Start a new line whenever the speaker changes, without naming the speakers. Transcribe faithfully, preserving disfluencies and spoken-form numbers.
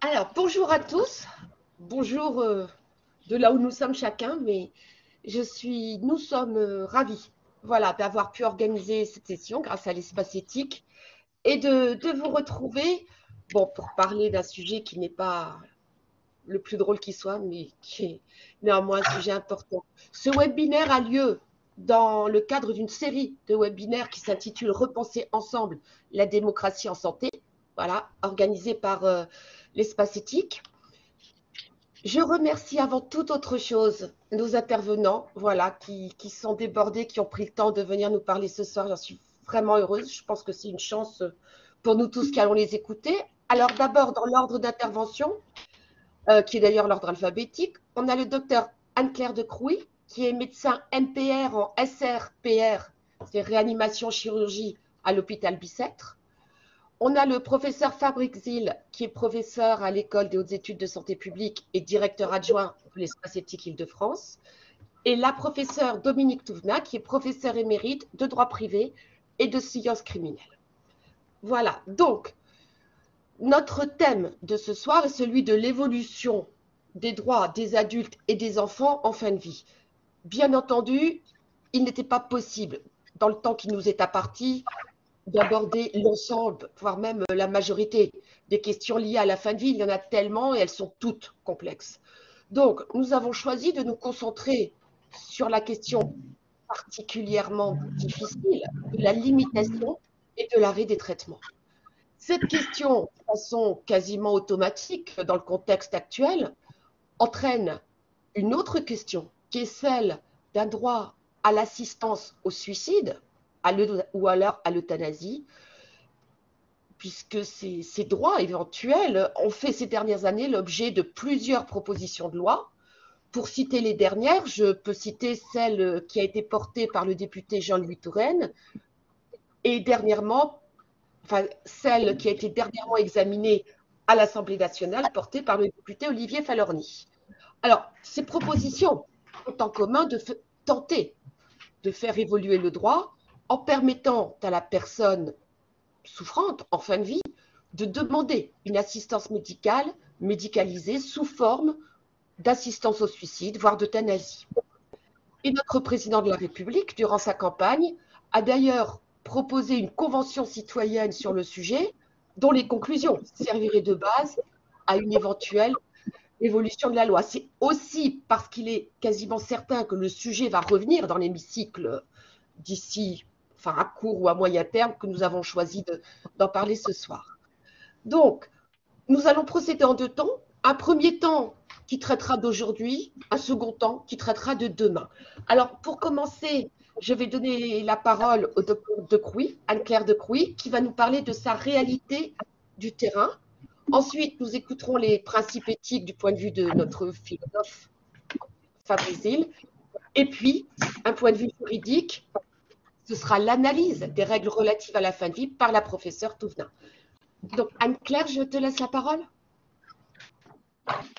Alors, bonjour à tous. Bonjour euh, de là où nous sommes chacun, mais je suis, nous sommes euh, ravis, voilà, d'avoir pu organiser cette session grâce à l'espace éthique et de, de vous retrouver, bon, pour parler d'un sujet qui n'est pas le plus drôle qui soit, mais qui est néanmoins un sujet important. Ce webinaire a lieu dans le cadre d'une série de webinaires qui s'intitule Repenser ensemble la démocratie en santé, voilà, organisée par euh, l'espace éthique. Je remercie avant toute autre chose nos intervenants, voilà, qui, qui sont débordés, qui ont pris le temps de venir nous parler ce soir. J'en suis vraiment heureuse. Je pense que c'est une chance pour nous tous qui allons les écouter. Alors d'abord, dans l'ordre d'intervention, euh, qui est d'ailleurs l'ordre alphabétique, on a le docteur Anne-Claire de Crouy, qui est médecin M P R en S R P R, c'est réanimation chirurgie à l'hôpital Bicêtre. On a le professeur Fabrice Zil, qui est professeur à l'École des hautes études de santé publique et directeur adjoint de l'espace éthique Île-de-France. Et la professeure Dominique Touvenin, qui est professeure émérite de droit privé et de sciences criminelles. Voilà, donc, notre thème de ce soir est celui de l'évolution des droits des adultes et des enfants en fin de vie. Bien entendu, il n'était pas possible, dans le temps qui nous est imparti, d'aborder l'ensemble, voire même la majorité des questions liées à la fin de vie. Il y en a tellement et elles sont toutes complexes. Donc, nous avons choisi de nous concentrer sur la question particulièrement difficile de la limitation et de l'arrêt des traitements. Cette question, de façon quasiment automatique dans le contexte actuel, entraîne une autre question qui est celle d'un droit à l'assistance au suicide à ou alors à l'euthanasie, puisque ces, ces droits éventuels ont fait ces dernières années l'objet de plusieurs propositions de loi. Pour citer les dernières, je peux citer celle qui a été portée par le député Jean-Louis Touraine et dernièrement, enfin celle qui a été dernièrement examinée à l'Assemblée nationale, portée par le député Olivier Falorni. Alors, ces propositions ont en commun de tenter de faire évoluer le droit en permettant à la personne souffrante en fin de vie de demander une assistance médicale, médicalisée sous forme d'assistance au suicide, voire d'euthanasie. Et notre président de la République, durant sa campagne, a d'ailleurs proposé une convention citoyenne sur le sujet, dont les conclusions serviraient de base à une éventuelle évolution de la loi. C'est aussi parce qu'il est quasiment certain que le sujet va revenir dans l'hémicycle d'ici, enfin à court ou à moyen terme, que nous avons choisi d'en parler ce soir. Donc, nous allons procéder en deux temps. Un premier temps qui traitera d'aujourd'hui, un second temps qui traitera de demain. Alors, pour commencer, je vais donner la parole au docteur de Crouy, Anne-Claire de Crouy, qui va nous parler de sa réalité du terrain. Ensuite, nous écouterons les principes éthiques du point de vue de notre philosophe Fabrice Zil. Et puis, un point de vue juridique, ce sera l'analyse des règles relatives à la fin de vie par la professeure Touvenin. Donc, Anne-Claire, je te laisse la parole.